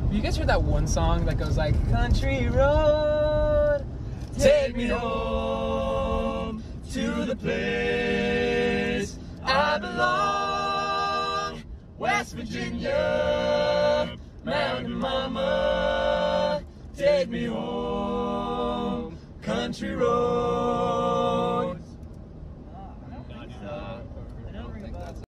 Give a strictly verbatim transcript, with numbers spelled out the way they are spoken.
you guys heard that one song that goes like, country road, take me home to the place I belong, West Virginia, Mountain Mama, take me home, country road.